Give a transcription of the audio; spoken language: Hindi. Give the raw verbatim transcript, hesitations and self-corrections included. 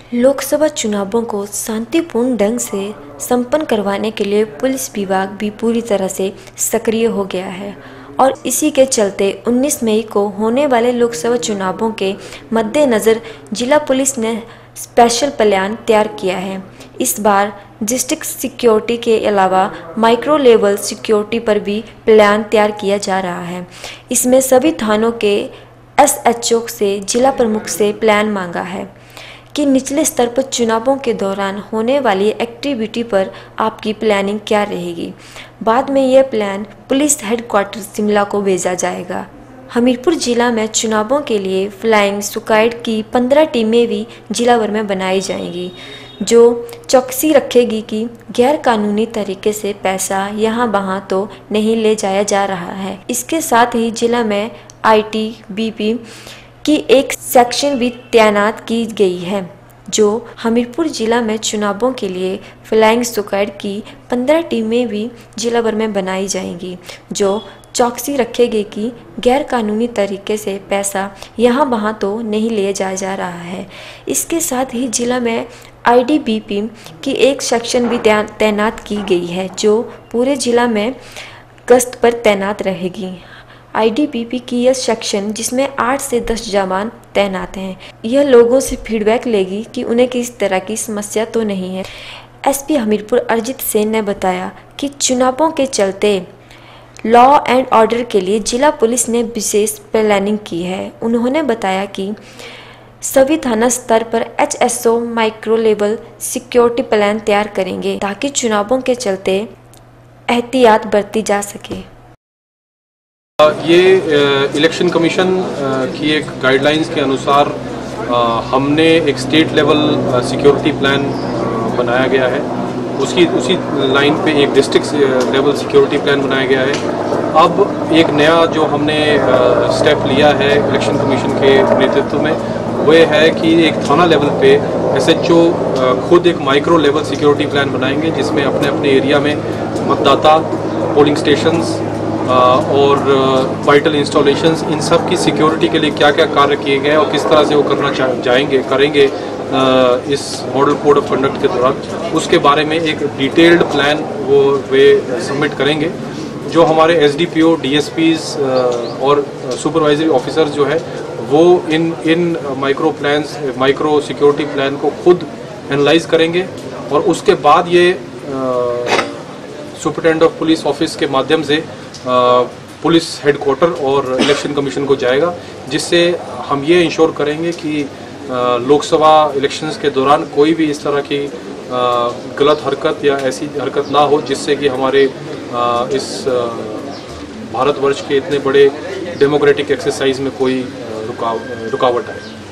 लोकसभा चुनावों को शांतिपूर्ण ढंग से संपन्न करवाने के लिए पुलिस विभाग भी पूरी तरह से सक्रिय हो गया है और इसी के चलते उन्नीस मई को होने वाले लोकसभा चुनावों के मद्देनज़र जिला पुलिस ने स्पेशल प्लान तैयार किया है। इस बार डिस्ट्रिक्ट सिक्योरिटी के अलावा माइक्रो लेवल सिक्योरिटी पर भी प्लान तैयार किया जा रहा है। इसमें सभी थानों के एस एच ओ से जिला प्रमुख से प्लान मांगा है कि निचले स्तर पर चुनावों के दौरान होने वाली एक्टिविटी पर आपकी प्लानिंग क्या रहेगी। बाद में यह प्लान पुलिस हेडक्वार्टर शिमला को भेजा जाएगा। हमीरपुर जिला में चुनावों के लिए फ्लाइंग स्क्वाड की पंद्रह टीमें भी जिला भर में बनाई जाएंगी, जो चौकसी रखेगी कि गैर कानूनी तरीके से पैसा यहाँ वहाँ तो नहीं ले जाया जा रहा है। इसके साथ ही जिला में आई टी बी पी की एक सेक्शन भी तैनात की गई है, जो हमीरपुर जिला में चुनावों के लिए फ्लाइंग स्क्वाड की पंद्रह टीमें भी जिला भर में बनाई जाएंगी, जो चौकसी रखेगी कि गैर कानूनी तरीके से पैसा यहाँ वहाँ तो नहीं ले जाया जा रहा है। इसके साथ ही जिला में आई डी बी पी की एक सेक्शन भी तैनात की गई है, जो पूरे जिला में गश्त पर तैनात रहेगी। आई डी बी पी की यह सेक्शन, जिसमें आठ से दस जवान तैनात हैं, यह लोगों से फीडबैक लेगी कि उन्हें किस तरह की समस्या तो नहीं है। एस पी हमीरपुर अरिजीत सेन ने बताया कि चुनावों के चलते लॉ एंड ऑर्डर के लिए जिला पुलिस ने विशेष प्लानिंग की है। उन्होंने बताया कि सभी थाना स्तर पर H S O micro level security plan तैयार करेंगे ताकि चुनावों के चलते एहतियात बरती जा सके। ये इलेक्शन कमीशन की एक गाइडलाइंस के अनुसार हमने एक स्टेट लेवल सिक्योरिटी प्लान बनाया गया है। उसकी उसी लाइन पे एक डिस्ट्रिक्ट लेवल सिक्योरिटी प्लान बनाया गया है। अब एक नया जो हमने स्टेप लिया है इलेक्शन कमीशन के नेतृत्व में, वह है कि एक थाना लेवल पे एस एच ओ खुद एक माइक्रो लेवल सिक्योरिटी प्लान बनाएंगे, जिसमें अपने अपने एरिया में मतदाता, पोलिंग स्टेशंस और वाइटल इंस्टॉलेशंस, इन सब की सिक्योरिटी के लिए क्या क्या कार्य किए गए और किस तरह से वो करना जाएंगे करेंगे इस मॉडल कोड ऑफ कंडक्ट के दौरान, उसके बारे में एक डिटेल्ड प्लान वो वे सबमिट करेंगे, जो हमारे S D P O, D S Ps और सुपरवाइजरी ऑफिसर्स जो है वो इन इन micro plans micro security plan को खुद एनालाइज करेंगे और उसके बाद ये सुपरिटेंडेंट ऑफ पुलिस ऑफिस के माध्यम से पुलिस हेडक्वार्टर और इलेक्शन कमीशन को जाएगा, जिससे हम ये इंश्योर करेंगे कि लोकसभा इलेक्शंस के दौरान कोई भी इस तरह की गलत हरकत या ऐसी हरकत ना हो जिससे कि हमारे इस भारतवर्ष के इतने बड़े डेमोक्रेटिक एक्सरसाइज में कोई रुकाव रुकावट आए।